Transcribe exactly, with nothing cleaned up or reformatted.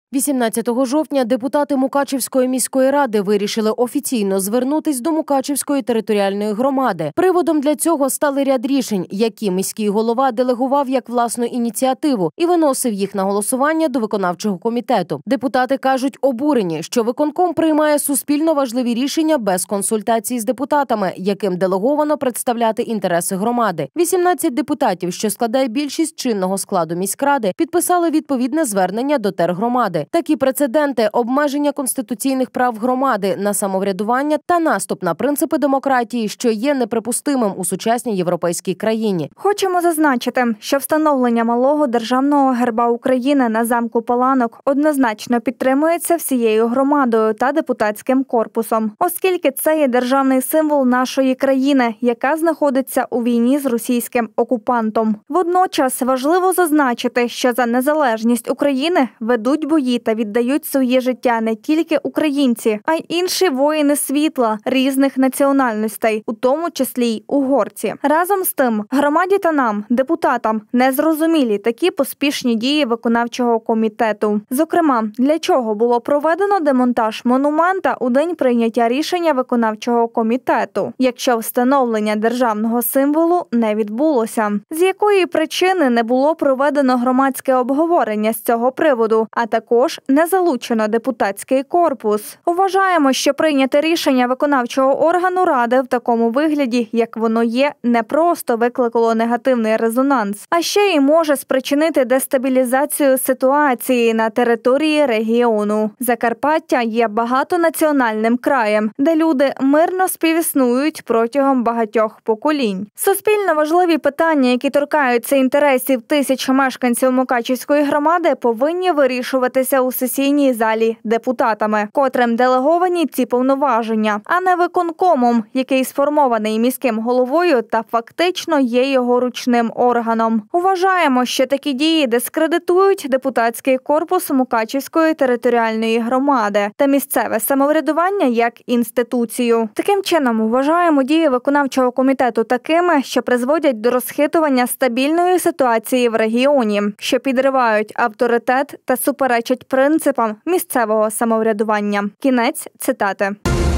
вісімнадцятого жовтня депутати Мукачівської міської ради вирішили офіційно звернутись до Мукачівської територіальної громади. Приводом для цього стали ряд рішень, які міський голова делегував як власну ініціативу і виносив їх на голосування до виконавчого комітету. Депутати кажуть, обурені, що виконком приймає суспільно важливі рішення без консультацій з депутатами, яким делеговано представляти інтереси громади. вісімнадцять депутатів, що складає більшість чинного складу міськради, підписали відповідне звернення до тергромади. Такі прецеденти – обмеження конституційних прав громади на самоврядування та наступ на принципи демократії, що є неприпустимим у сучасній європейській країні. Хочемо зазначити, що встановлення малого державного герба України на замку Паланок однозначно підтримується всією громадою та депутатським корпусом, оскільки це є державний символ нашої країни, яка знаходиться у війні з російським окупантом. Водночас важливо зазначити, що за незалежність України ведуть бої та віддають своє життя не тільки українці, а й інші воїни світла різних національностей, у тому числі й угорці. Разом з тим, громаді та нам, депутатам, незрозумілі такі поспішні дії виконавчого комітету. Зокрема, для чого було проведено демонтаж монумента у день прийняття рішення виконавчого комітету, якщо встановлення державного символу не відбулося? З якої причини не було проведено громадське обговорення з цього приводу, а також не залучено депутатський корпус? Вважаємо, що прийняте рішення виконавчого органу Ради в такому вигляді, як воно є, не просто викликало негативний резонанс, а ще й може спричинити дестабілізацію ситуації на території регіону. Закарпаття є багатонаціональним краєм, де люди мирно співіснують протягом багатьох поколінь. Суспільно важливі питання, які торкаються інтересів тисяч мешканців Мукачівської громади, повинні вирішуватися у сесійній залі депутатами, котрим делеговані ці повноваження, а не виконкомом, який сформований міським головою та фактично є його ручним органом. Вважаємо, що такі дії дискредитують депутатський корпус Мукачівської територіальної громади та місцеве самоврядування як інституцію. Таким чином, вважаємо дії виконавчого комітету такими, що призводять до розхитування стабільної ситуації в регіоні, що підривають авторитет та суперечать принципам місцевого самоврядування. Кінець цитати.